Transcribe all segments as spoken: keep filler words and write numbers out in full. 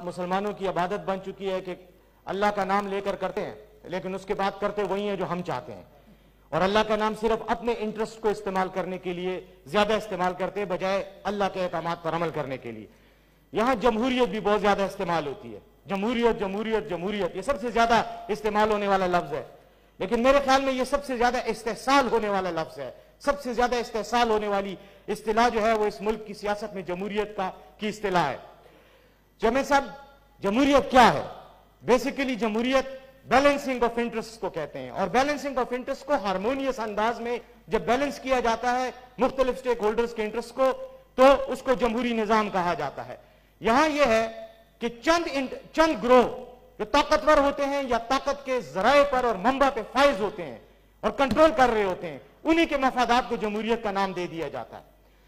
मुसलमानों की इबादत बन चुकी है कि अल्लाह का नाम लेकर करते हैं, लेकिन उसके बाद करते वही है जो हम चाहते हैं, और अल्लाह का नाम सिर्फ अपने इंटरेस्ट को इस्तेमाल करने के लिए ज्यादा इस्तेमाल करते हैं बजाय अल्लाह के अहकामात पर अमल करने के लिए। यहां जमहूरियत भी बहुत ज्यादा इस्तेमाल होती है। जमहूरियत जमहूरियत जमहूरियत ये सबसे ज्यादा इस्तेमाल होने वाला लफ्ज है, लेकिन मेरे ख्याल में ये सबसे ज्यादा इस्तेहसाल होने वाला लफ्ज है। सबसे ज्यादा इस्तेहसाल होने वाली इस्तिलाह जो है वो इस मुल्क की सियासत में जमहूरियत का की इस्तिलाह है। जमे साहब, जमहूरियत क्या है? बेसिकली जमहूरियत बैलेंसिंग ऑफ इंटरेस्ट को कहते हैं, और बैलेंसिंग ऑफ इंटरेस्ट को हारमोनियस अंदाज में जब बैलेंस किया जाता है मुख्तलिफ स्टेक होल्डर्स के इंटरेस्ट को, तो उसको जमहूरी निजाम कहा जाता है। यहां यह है कि चंद चंद ग्रोह जो ताकतवर होते हैं या ताकत के जराए पर और मंबा पे फाइज होते हैं और कंट्रोल कर रहे होते हैं, उन्हीं के मफादात को जमहूरियत का नाम दे दिया जाता है।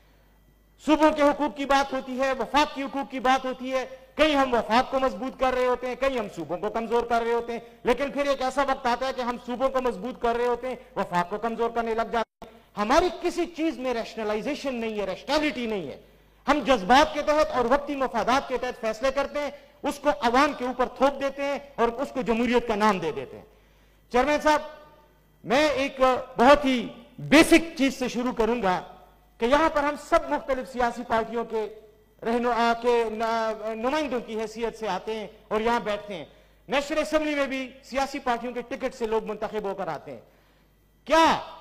सूबों के हुकूक की बात होती है, वफाक की हुकूक की बात होती है, कहीं हम वफाक को मजबूत कर रहे होते हैं, कहीं हम सूबों को कमजोर कर रहे होते हैं, लेकिन फिर एक ऐसा वक्त आता है कि हम सूबों को मजबूत कर रहे होते हैं, वफाक को कमजोर करने लग जाते हैं। हमारी किसी चीज में रैशनलाइजेशन नहीं है, रैशनैलिटी नहीं है। हम जज्बात के तहत और वक्ती मफादात के तहत फैसले करते हैं, उसको अवाम के ऊपर थोप देते हैं और उसको जमहूरियत का नाम दे देते हैं। चेयरमैन साहब, मैं एक बहुत ही बेसिक चीज से शुरू करूंगा कि यहां पर हम सब मुख्तलिफ सियासी पार्टियों के रहनुमा के नुमाइंदों की हैसियत से आते हैं और यहां बैठते हैं। नेशनल असेंबली में भी सियासी पार्टियों के टिकट से लोग मुंतखब होकर आते हैं। क्या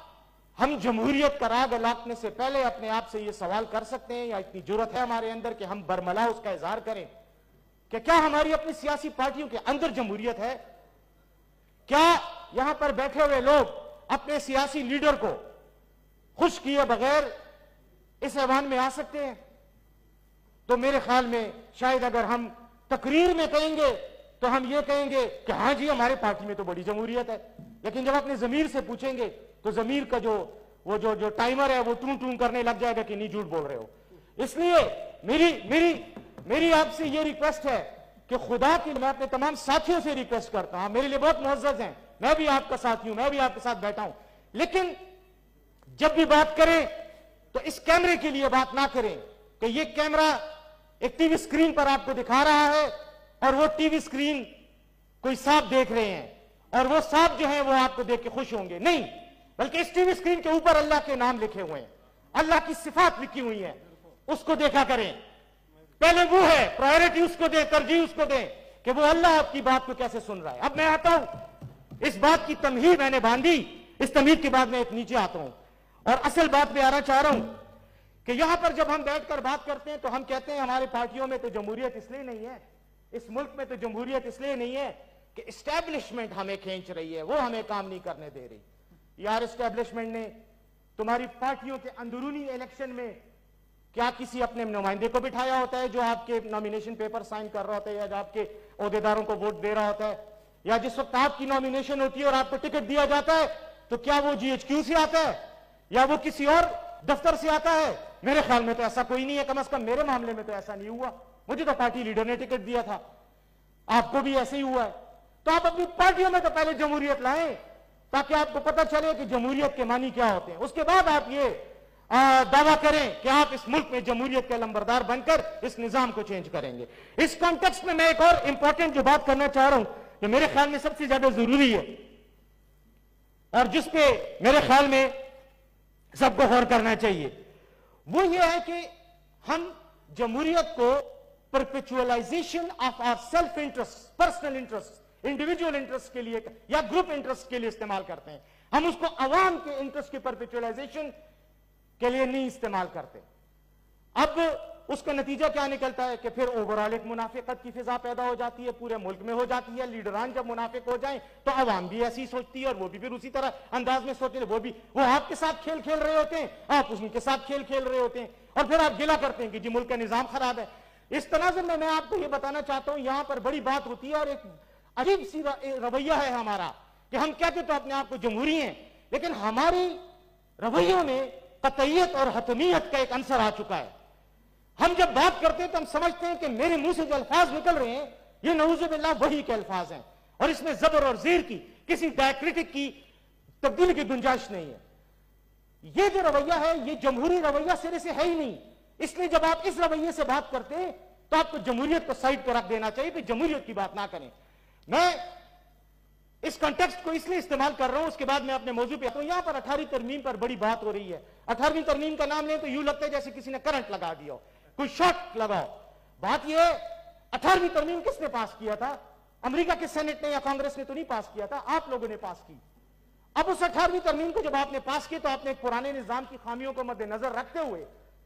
हम जमहूरियत का राग अलापने से पहले अपने आप से यह सवाल कर सकते हैं, या इतनी जरूरत है हमारे अंदर कि हम बरमला उसका इजहार करें कि क्या हमारी अपनी सियासी पार्टियों के अंदर जमहूरियत है? क्या यहां पर बैठे हुए लोग अपने सियासी लीडर को खुश किए बगैर इस ऐवान में आ सकते हैं? तो मेरे ख्याल में शायद अगर हम तकरीर में कहेंगे तो हम ये कहेंगे कि हाँ जी हमारे पार्टी में तो बड़ी जमहूरियत है, लेकिन जब अपने जमीर से पूछेंगे तो जमीर का जो वो जो जो टाइमर है वो टूं टूं करने लग जाएगा कि नहीं झूठ बोल रहे हो। इसलिए मेरी मेरी मेरी आपसे ये रिक्वेस्ट है कि खुदा की, मैं अपने तमाम साथियों से रिक्वेस्ट करता हूं, मेरे लिए बहुत मुअज़्ज़ज़ हैं, मैं भी आपका साथी हूं, मैं भी आपके साथ बैठा हूं, लेकिन जब भी बात करें तो इस कैमरे के लिए बात ना करें कि ये कैमरा एक टीवी स्क्रीन पर आपको दिखा रहा है और वो टीवी स्क्रीन कोई सांप देख रहे हैं और वो सांप जो है वो आपको देख के खुश होंगे। नहीं, बल्कि इस टीवी स्क्रीन के ऊपर अल्लाह के नाम लिखे हुए हैं, अल्लाह की सिफात लिखी हुई है, उसको देखा करें। पहले वो है, प्रायोरिटी उसको दे, तरजीह उसको दे कि वो अल्लाह आपकी बात को कैसे सुन रहा है। अब मैं आता हूं, इस बात की तमहीद मैंने बांधी, इस तमहीद के बाद मैं एक नीचे आता हूं और असल बात पे आना चाह रहा हूं कि यहां पर जब हम बैठकर बात करते हैं तो हम कहते हैं हमारी पार्टियों में तो जमहूरियत इसलिए नहीं है, इस मुल्क में तो जमहूरियत इसलिए नहीं है कि एस्टैब्लिशमेंट हमें खींच रही है, वो हमें काम नहीं करने दे रही। यार, एस्टैब्लिशमेंट ने तुम्हारी पार्टियों के अंदरूनी इलेक्शन में क्या किसी अपने नुमाइंदे को बिठाया होता है जो आपके नॉमिनेशन पेपर साइन कर रहा होता है, या जो आपके ओहदेदारों को वोट दे रहा होता है, या जिस वक्त आपकी नॉमिनेशन होती है और आपको टिकट दिया जाता है तो क्या वो जीएचक्यू से आता है या वो किसी और दफ्तर से आता है? मेरे ख्याल में तो ऐसा कोई नहीं है, कम अज कम मेरे मामले में तो ऐसा नहीं हुआ। मुझे तो पार्टी लीडर ने टिकट दिया था, आपको भी ऐसे ही हुआ है। तो आप अपनी पार्टियों में तो पहले जमहूरियत लाएं ताकि आपको पता चले कि जमहूरियत के मानी क्या होते हैं, उसके बाद आप ये दावा करें कि आप इस मुल्क में जमहूरियत के लंबरदार बनकर इस निजाम को चेंज करेंगे। इस कॉन्टेक्स्ट में मैं एक और इंपॉर्टेंट जो बात करना चाह रहा हूं जो मेरे ख्याल में सबसे ज्यादा जरूरी है और जिसपे मेरे ख्याल में सबको गौर करना चाहिए, वो ये है कि हम जमहूरियत को perpetualization of our self interest, personal interest, individual interest के लिए या ग्रुप इंटरेस्ट के लिए इस्तेमाल करते हैं। हम उसको अवाम के इंटरेस्ट की परपेचुअलाइजेशन के लिए नहीं इस्तेमाल करते। अब उसका नतीजा क्या निकलता है कि फिर ओवरऑल एक मुनाफिकत की फिजा पैदा हो जाती है, पूरे मुल्क में हो जाती है। लीडरान जब मुनाफिक हो जाएं तो अवाम भी ऐसी सोचती है और वो भी फिर उसी तरह अंदाज में सोचते हैं। वो भी वो आपके साथ खेल खेल रहे होते हैं, आप उनके साथ खेल खेल रहे होते हैं और फिर आप गिला करते हैं कि जी मुल्क का निजाम खराब है। इस तनाजुर में मैं आपको ये बताना चाहता हूं, यहां पर बड़ी बात होती है और एक अजीब सी रवैया है हमारा कि हम कहते तो अपने आप को जमहूरी हैं, लेकिन हमारी रवैयों में कतईयत और हतमियत का एक अंसर आ चुका है। हम जब बात करते हैं तो हम समझते हैं कि मेरे मुंह से जो अल्फाज निकल रहे हैं ये नऊजुबिल्लाह वही के अल्फाज हैं और इसमें जबर और जीर की, किसी डायक्रिटिक की तब्दीली की गुंजाइश नहीं है। ये जो रवैया है ये जमहूरी रवैया सिरे से है ही नहीं। इसलिए जब आप इस रवैये से बात करते हैं तो आपको जमहूरियत को साइड पर रख देना चाहिए, फिर जमहूरियत की बात ना करें। मैं इस कॉन्टेक्स्ट को इसलिए इस्तेमाल कर रहा हूं, उसके बाद मैं अपने मौजू पे आता हूं। यहां पर अठारहवीं तरमीम पर बड़ी बात हो रही है। अठारहवीं तरमीम का नाम लें तो यूं लगता है जैसे किसी ने करंट लगा दिया हो, कोई शॉट लगाओ। बात यह है, अठारहवीं तरमीम किसने पास किया था? अमेरिका के सेनेट ने या कांग्रेस ने तो नहीं पास किया था, आप लोगों ने पास की। अब उस अठारहवीं तरमीम को जब आपने पास की तो आपने एक पुराने निजाम की खामियों को मद्देनजर रखते हुए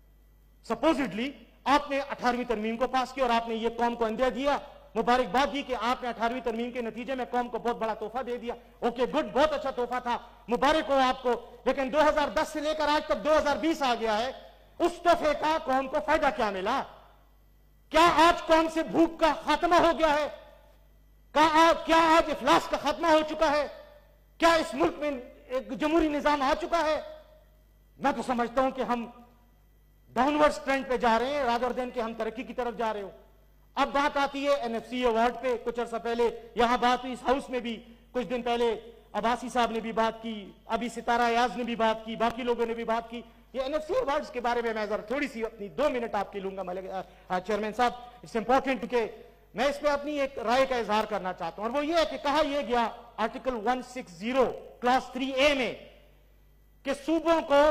सपोजिटली आपने अठारहवीं तरमीम को पास किया और आपने ये कौम को अंदिया दिया, मुबारकबाद दी कि आपने अठारहवीं तरमीम के नतीजे में कौम को बहुत बड़ा तोहफा दे दिया। ओके गुड, बहुत अच्छा तोहफा था, मुबारक हो आपको। लेकिन दो हज़ार दस से लेकर आज तक दो हज़ार बीस आ गया है, उस तोहफे का कौम को फायदा क्या मिला? क्या आज कौम से भूख का खात्मा हो गया है? क्या आज, क्या आज इफलास का खात्मा हो चुका है? क्या इस मुल्क में एक जमहूरी निजाम आ चुका है? मैं तो समझता हूं कि हम डाउनवर्ड ट्रेंड पे जा रहे हैं रादर देन कि हम तरक्की की तरफ जा रहे हो। अब बात आती है एनएफसी अवार्ड पे। कुछ अर्सा पहले यहां बात हुई, इस हाउस में भी कुछ दिन पहले अब्बासी साहब ने भी बात की, अभी सितारा अयाज ने भी बात की, बाकी लोगों ने भी बात की। ये एनएफसी अवार्ड्स के बारे में मैं जरा थोड़ी सी अपनी दो मिनट आपकी लूंगा चेयरमैन साहब, इट्स इंपॉर्टेंट क्योंकि मैं इस पे अपनी एक राय का इजहार करना चाहता हूं। और वो ये है कि कहा यह गया आर्टिकल एक सौ साठ क्लास थ्री ए में कि सूबों को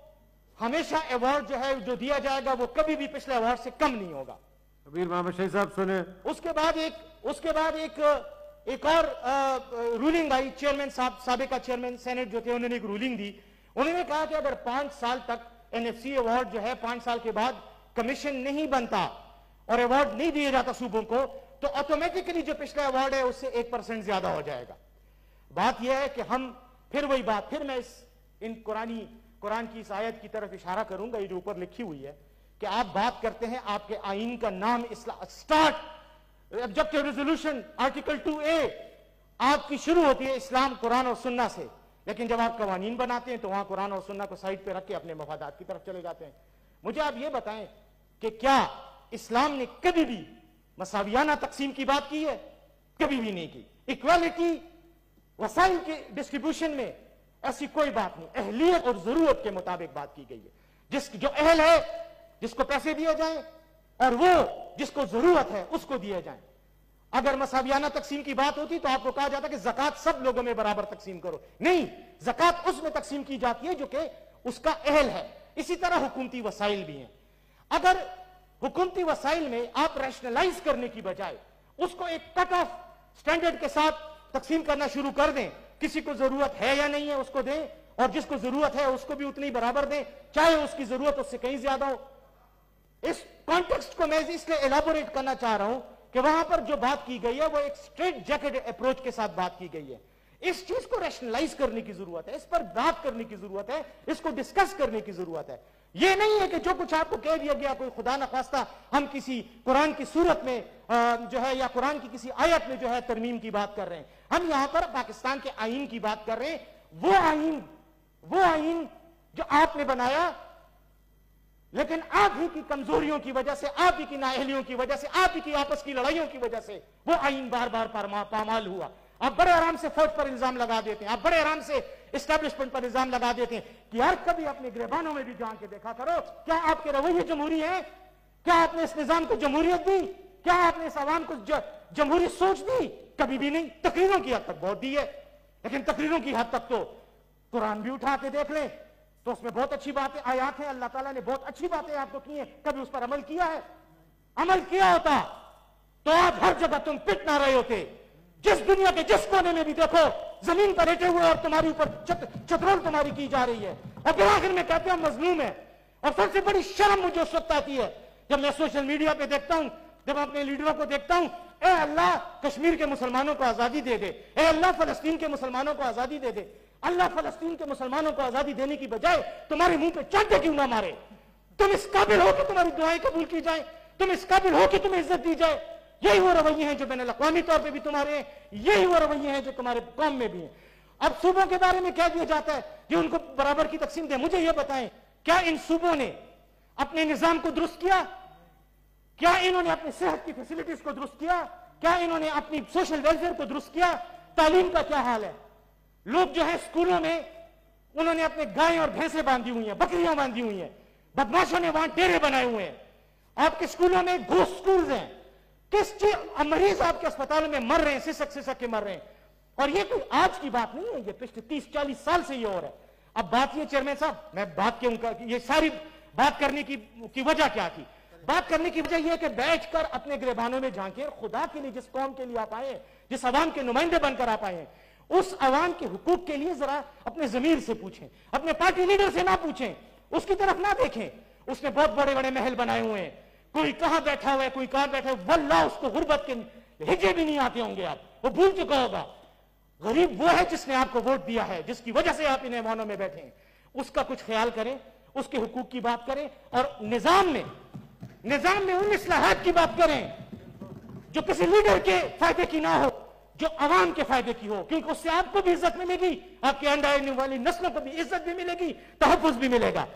हमेशा अवार्ड जो है जो दिया जाएगा वो कभी भी पिछले अवार्ड से कम नहीं होगा। कबीर मोहम्मद शहीद साहब सुने। उसके बाद एक उसके बाद एक एक और आ, रूलिंग आई। चेयरमैन साहब, साबिका चेयरमैन सेनेट जो थे, उन्होंने एक रूलिंग दी। उन्होंने कहा कि अगर पांच साल तक एनएफसी अवार्ड जो है पांच साल के बाद कमीशन नहीं बनता और अवार्ड नहीं दिया जाता सूबों को, तो ऑटोमेटिकली जो पिछला अवार्ड है उससे एक परसेंट ज्यादा हो जाएगा। बात यह है कि हम फिर वही बात, फिर मैं इस इन कुरानी कुरान की इस आयत की तरफ इशारा करूंगा, ये जो ऊपर लिखी हुई है कि आप बात करते हैं आपके आईन का नाम इस्लाम, start objective resolution article two A आपकी शुरू होती है इस्लाम, कुरान और सुन्ना से, लेकिन जब आप कवानीन बनाते हैं तो वहां कुरान और सुन्ना को साइड पे रख के अपने मफादात की तरफ चले जाते हैं। मुझे आप ये बताएं कि क्या इस्लाम ने कभी भी मसावियाना तकसीम की बात की है? कभी भी नहीं की। इक्वालिटी वसाइल के डिस्ट्रीब्यूशन में ऐसी कोई बात नहीं, अहलियत और जरूरत के मुताबिक बात की गई है। जिस जो अहल है जिसको पैसे दिए जाएं और वो जिसको जरूरत है उसको दिए जाएं। अगर मसावियाना तकसीम की बात होती तो आपको कहा जाता कि जकात सब लोगों में बराबर तकसीम करो। नहीं, जकात उसमें तकसीम की जाती है जो कि उसका अहल है। इसी तरह हुकूमती वसाइल भी हैं। अगर हुकूमती वसाइल में आप रैशनलाइज करने की बजाय उसको एक कट ऑफ स्टैंडर्ड के साथ तकसीम करना शुरू कर दें, किसी को जरूरत है या नहीं है उसको दें, और जिसको जरूरत है उसको भी उतनी बराबर दें, चाहे उसकी जरूरत उससे कहीं ज्यादा हो। इस कॉन्टेक्स्ट को मैं इसलिए एलाबोरेट करना चाह रहा हूं कि वहां पर जो बात की गई है वो एक स्ट्रेट जैकेट अप्रोच के साथ बात की गई है। इस चीज को रैशनलाइज करने की जरूरत है, इस पर बात करने की जरूरत है, इसको डिस्कस करने की जरूरत है। यह नहीं है कि जो कुछ आपको कह दिया गया कोई खुदा न खास्ता हम किसी कुरान की सूरत में जो है या कुरान की किसी आयत में जो है तरमीम की बात कर रहे हैं। हम यहां पर पाकिस्तान के आईन की बात कर रहे हैं। वो आईन वो आईन जो आपने बनाया, लेकिन आप ही की कमजोरियों की वजह से, आप ही की नाअहलियों की वजह से, आप ही की आपस की लड़ाइयों की वजह से वो आईन बार बार पामाल हुआ। आप बड़े आराम से फौज पर इल्जाम लगा देते हैं, आप बड़े आराम से एस्टेब्लिशमेंट पर इल्जाम लगा देते हैं कि यार कभी अपने गिरबानों में भी जान के देखा करो, क्या आपके रवैये जमहूरी है? क्या आपने इस निजाम को जमहूरियत दी? क्या आपने इस आवाम को जमहूरी सोच दी? कभी भी नहीं। तकरीरों की हद तक बहुत दी है, लेकिन तकरीरों की हद तक तो कुरान भी उठा के देख लें तो उसमें बहुत अच्छी बातें आयात हैं, अल्लाह ताला ने बहुत अच्छी बातें आपको की हैं, कभी उस पर अमल किया है? अमल किया होता तो आप हर जगह तुम पिट ना रहे होते। जिस दुनिया के जिस कोने में भी देखो जमीन पर लेटे हुए और तुम्हारी ऊपर चत, चतरोल तुम्हारी की जा रही है, और फिर आखिर में कहते हैं मजलूम है। और सबसे बड़ी शर्म मुझे उस वक्त आती है जब मैं सोशल मीडिया पे देखता हूं, जब अपने लीडरों को देखता हूं, ए अल्लाह कश्मीर के मुसलमानों को आजादी दे दे, ए अल्लाह फलस्तीन के मुसलमानों को आजादी दे दे। अल्लाह फलस्तीन के मुसलमानों को आजादी देने की बजाय तुम्हारे मुंह पे चांटे क्यों ना मारे? तुम इस काबिल हो कि तुम्हारी दुआएं कबूल की जाए, तुम इस काबिल हो कि तुम्हें इज्जत दी जाए। यही वो रवैये हैं जो बैनुल अक़वामी तौर पे भी तुम्हारे हैं, यही वो रवैये हैं जो तुम्हारे कौम में भी हैं। अब सूबों के बारे में कह दिया जाता है कि उनको बराबर की तकसीम दे। मुझे यह बताएं, क्या इन सूबों ने अपने निजाम को दुरुस्त किया? क्या इन्होंने अपनी सेहत की फैसिलिटीज को दुरुस्त किया? क्या इन्होंने अपनी सोशल वेलफेयर को दुरुस्त किया? तालीम का क्या हाल है? लोग जो है स्कूलों में उन्होंने अपने गायें और भैंसें बांधी हुई हैं, बकरियां बांधी हुई हैं, बदमाशों ने वहां डेरे बनाए हुए हैं। आपके स्कूलों में घोस्ट स्कूल्स हैं, किस चीज मरीज आपके अस्पतालों में मर रहे हैं, सिसक सिसक के मर रहे हैं। और ये कोई आज की बात नहीं है, ये पिछले तीस चालीस साल से ये हो रहा है। अब बात ये चेयरमैन साहब, मैं बात क्यों कर, ये सारी बात करने की की वजह क्या थी? बात करने की वजह यह कि बैठकर अपने गिरबानों में झांके, खुदा के लिए जिस कौम के लिए आप आए, जिस अवाम के नुमाइंदे बनकर आप आए हैं, उस अवाम के हुकूक के लिए जरा अपने जमीर से पूछें, अपने पार्टी लीडर से ना पूछें, उसकी तरफ ना देखें। उसने बहुत बड़े बड़े महल बनाए हुए हैं, कोई कहां बैठा हुआ है, कोई कहां बैठा है, वल्लाह उसको गुर्बत के हिजे भी नहीं आते होंगे, आप वो भूल चुका होगा। गरीब वो है जिसने आपको वोट दिया है, जिसकी वजह से आप इन ऐवानों में बैठे हैं। उसका कुछ ख्याल करें, उसके हुकूक की बात करें, और निजाम में निजाम में उन इस्लाहात की बात करें जो किसी लीडर के फायदे की ना हो, जो अवाम के फायदे की हो, क्योंकि उससे आपको भी इज्जत मिलेगी, आपके अंडर आने वाली नस्लों को भी इज्जत भी मिलेगी, तहफ़्फ़ुज़ भी मिलेगा।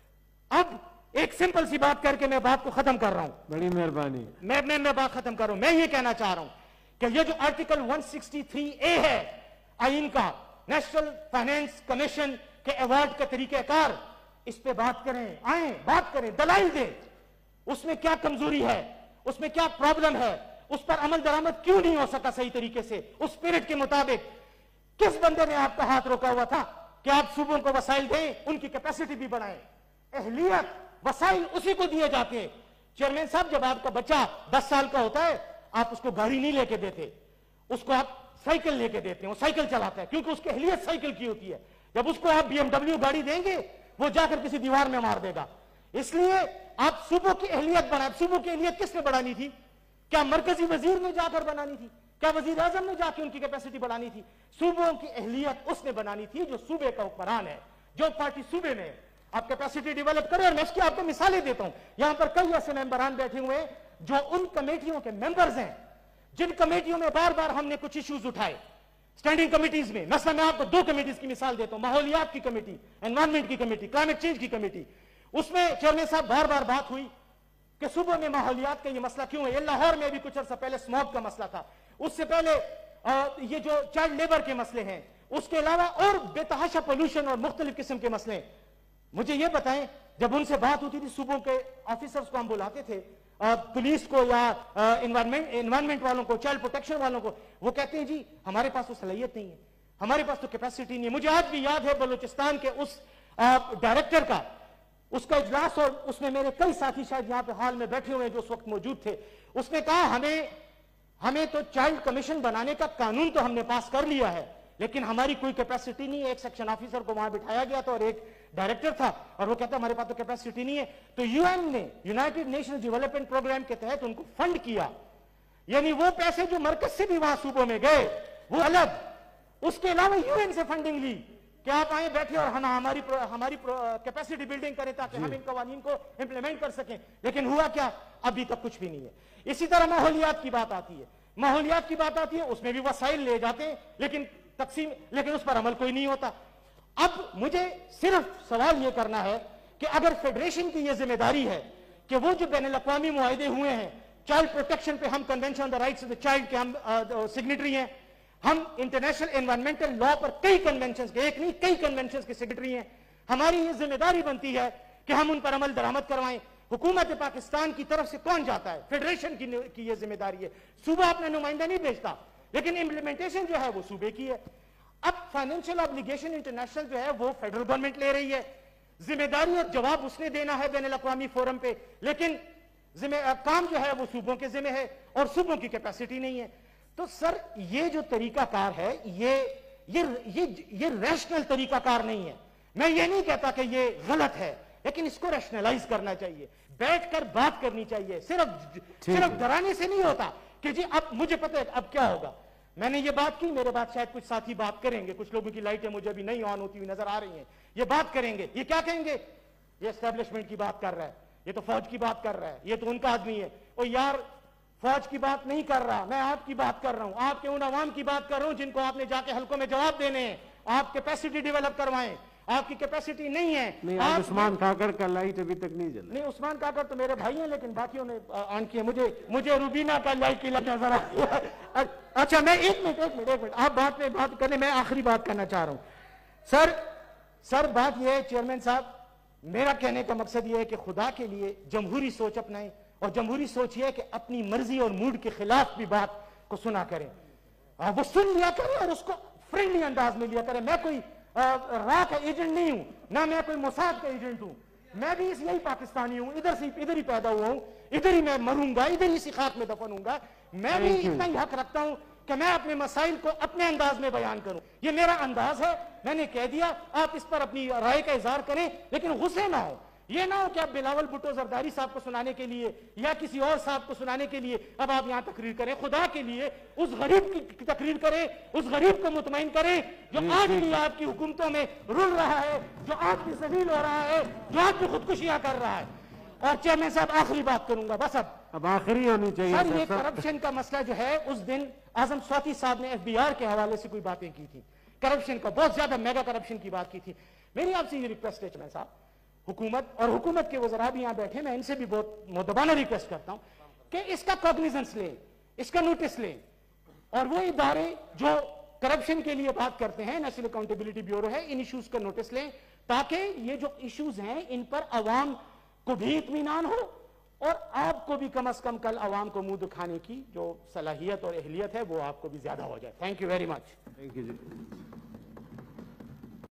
अब एक सिंपल सी बात करके मैं बात को खत्म कर रहा हूं। बड़ी मेहरबानी। मैं मैं मैं बात खत्म कर रहा हूं। मैं ये कहना चाह रहा हूं कि ये जो आर्टिकल एक सौ तिरसठ ए है आइन का, नेशनल फाइनेंस कमीशन के अवार्ड का तरीकाकार, इस पे बात करें, आए बात करें, दलाइल दें, उसमें क्या कमजोरी है, उसमें क्या प्रॉब्लम है, उस पर अमल दरामद क्यों नहीं हो सका सही तरीके से, उस स्पिरिट के मुताबिक। किस बंदे ने आपका हाथ रोका हुआ था कि आप सूबों को वसाइल दें, उनकी कैपेसिटी भी बढ़ाएं? अहलियत वसाइल उसी को दिए जाते हैं। चेयरमैन साहब, जब आपका बच्चा दस साल का होता है, आप उसको गाड़ी नहीं लेके देते, उसको आप साइकिल लेके देते हैं, वो साइकिल चलाता है, क्योंकि उसकी अहलियत साइकिल की होती है। जब उसको आप बीएमडब्ल्यू गाड़ी देंगे, वो जाकर किसी दीवार में मार देगा। इसलिए आप सूबों की अहलियत बढ़ाएं। सूबों की अहलियत किसने बढ़ानी थी? क्या मरकजी वजीर ने जाकर बनानी थी? क्या वजीर आजम ने जाकर उनकी कैपेसिटी बढ़ानी थी? सूबों की अहलियत उसने बनानी थी जो सूबे का हुक्मरान है, जो पार्टी सूबे में है। आप कैपेसिटी डेवलप करें। और मैं इसकी आपको मिसालें देता हूं। यहां पर कई ऐसे मेंबरान बैठे हुए हैं जो उन कमेटियों के मेंबर्स हैं जिन कमेटियों में बार बार हमने कुछ इश्यूज उठाए, स्टैंडिंग कमेटीज में। मसला मैं आपको दो कमेटीज की मिसाल देता हूं, माहौलियात की कमेटी, एनवायरमेंट की कमेटी, क्लाइमेट चेंज की कमेटी। उसमें चेयरमैन साहब बार बार बात हुई कि सूबे में माहौलियात का ये मसला क्यों है। ये लाहौर में भी कुछ अर्सा पहले स्मॉग का मसला था, उससे पहले आ, ये जो चाइल्ड लेबर के मसले हैं, उसके अलावा और बेतहाशा पोल्यूशन और मुख्तलिफ किस्म के मसले। मुझे ये बताएं, जब उनसे बात होती थी, सूबों के ऑफिसर्स को हम बुलाते थे, पुलिस को या एनवायरमेंट एनवायरमेंट वालों को, चाइल्ड प्रोटेक्शन वालों को, वो कहते हैं जी हमारे पास तो सलाहियत नहीं है, हमारे पास तो कैपेसिटी नहीं है। मुझे आज भी याद है बलूचिस्तान के उस डायरेक्टर का उसका इजलास, और उसमें मेरे कई साथी शायद यहां पे हाल में बैठे हुए हैं जो उस वक्त मौजूद थे। उसने कहा हमें हमें तो चाइल्ड कमीशन बनाने का कानून तो हमने पास कर लिया है, लेकिन हमारी कोई कैपेसिटी नहीं है। एक सेक्शन ऑफिसर को वहां बिठाया गया था और एक डायरेक्टर था, और वो कहता हमारे पास तो कैपेसिटी नहीं है। तो यूएन ने, यूनाइटेड नेशंस डेवलपमेंट प्रोग्राम के तहत उनको फंड किया, यानी वो पैसे जो मरकज से भी वहां सूबों में गए वो अलग, उसके अलावा यूएन से फंडिंग ली कि आप आए बैठे और हम हमारी हमारी कैपेसिटी बिल्डिंग करें ताकि हम इन कवानीन को इंप्लीमेंट कर सकें। लेकिन हुआ क्या? अभी तक कुछ भी नहीं है। इसी तरह माहौलियात की बात आती है, माहौलियात की बात आती है, उसमें भी वसाइल ले जाते हैं, लेकिन तकसीम, लेकिन उस पर अमल कोई नहीं होता। अब मुझे सिर्फ सवाल यह करना है कि अगर फेडरेशन की यह जिम्मेदारी है कि वो जो बैनुल अक़वामी मुआहदे हुए हैं, चाइल्ड प्रोटेक्शन पे हम convention on the rights of the child के हम सिग्नेटरी हैं, हम इंटरनेशनल एनवायरमेंटल लॉ पर कई कन्वेंशन के, एक नहीं कई कन्वेंशन के सेक्रेटरी हैं, हमारी ये जिम्मेदारी बनती है कि हम उन पर अमल दरामद करवाएं। हुकूमत पाकिस्तान की तरफ से कौन जाता है? फेडरेशन की, की ये जिम्मेदारी है। सूबा अपना नुमाइंदा नहीं भेजता, लेकिन इंप्लीमेंटेशन जो है वो सूबे की है। अब फाइनेंशियल ऑब्लिगेशन इंटरनेशनल जो है वो फेडरल गवर्नमेंट ले रही है, जिम्मेदारी और जवाब उसने देना है बैनुल अक़वामी फोरम पे, लेकिन जिम्मे काम जो है वो सूबों के जिम्मे है और सूबों की कैपेसिटी नहीं है। तो सर ये जो तरीकाकार है ये ये ये ये रैशनल तरीकाकार नहीं है। मैं ये नहीं कहता कि ये गलत है, लेकिन इसको रैशनलाइज करना चाहिए, बैठकर बात करनी चाहिए। सिर्फ सिर्फ डराने से नहीं होता कि जी अब मुझे पता है अब क्या होगा। मैंने ये बात की, मेरे बाद शायद कुछ साथी बात करेंगे, कुछ लोगों की लाइटें मुझे अभी नहीं ऑन होती हुई नजर आ रही हैं, ये बात करेंगे। ये क्या कहेंगे? ये एस्टेब्लिशमेंट की बात कर रहा है, ये तो फौज की बात कर रहा है, ये तो उनका आदमी है। और यार फौज की बात नहीं कर रहा, मैं आपकी बात कर रहा हूं, आपके उन अवाम की बात कर रहा हूं जिनको आपने जाके हल्कों में जवाब देने हैं। आप कैपेसिटी डेवलप करवाएं, आपकी कैपेसिटी नहीं है। नहीं, आप उस्मान काकर का लाइट अभी तक नहीं जला। नहीं, उस्मान काकर तो मेरे भाई हैं, लेकिन बाकियों ने ऑन किए। मुझे मुझे रूबीना का लाइट की लग नजर आ। अच्छा मैं एक मिनट एक मिनट एक मिनट आप बात में बात करने, मैं आखिरी बात करना चाह रहा हूं। सर सर बात यह है चेयरमैन साहब, मेरा कहने का मकसद यह है कि खुदा के लिए जमहूरी सोच अपनाएं और जमहूरी सोच ये है कि अपनी मर्जी और मूड के खिलाफ भी बात को सुना करें, वो सुन लिया करे और उसको फ्रेंडली अंदाज में लिया करे। मैं कोई रा का एजेंट नहीं हूं, ना मैं कोई मोसाद का एजेंट हूं, मैं भी इस यही पाकिस्तानी हूं, इधर से इधर ही पैदा हुआ हूं, इधर ही मैं मरूंगा, इधर ही खाक में दफन हूंगा। मैं भी इतना ही हक रखता हूं कि मैं अपने मसाइल को अपने अंदाज में बयान करूं। ये मेरा अंदाज है, मैंने कह दिया, आप इस पर अपनी राय का इजहार करें, लेकिन गुस्से ना हो। ये ना हो कि आप बिलावल भुट्टो जरदारी साहब को सुनाने के लिए या किसी और साहब को सुनाने के लिए अब आप यहां तकरीर करें। खुदा के लिए उस गरीब की तकरीर करें, उस गरीब को मुतमईन करें जो आज भी आपकी हुकूमतों में रुल रहा है, जो आज भी जलील हो रहा है, जो आज भी खुदकुशियां कर रहा है। और चेयरमैन साहब आखिरी बात करूंगा, बस अब अब आखिरी होनी चाहिए सर। ये करप्शन का मसला जो है, उस दिन आजम स्वाति साहब ने एफ बी आर के हवाले से कोई बातें की थी, करप्शन का बहुत ज्यादा मेगा करप्शन की बात की थी। मेरी आपसे ये रिक्वेस्ट है चेयरमैन साहब, हुकूमत और हुकूमत के वज़रा भी यहां बैठे, मैं इनसे भी बहुत मुद्दबाना रिक्वेस्ट करता हूं कि इसका कॉग्निजेंस लें, इसका नोटिस लें, और वो इदारे जो करप्शन के लिए बात करते हैं, नेशनल अकाउंटेबिलिटी ब्यूरो है, इन इश्यूज का नोटिस लें, ताकि ये जो इश्यूज हैं इन पर अवाम को भी इत्मीनान हो और आपको भी कम अज कम कल अवाम को मुंह दिखाने की जो सलाहियत और अहलियत है वो आपको भी ज्यादा हो जाए। Thank you very much. Thank you ji.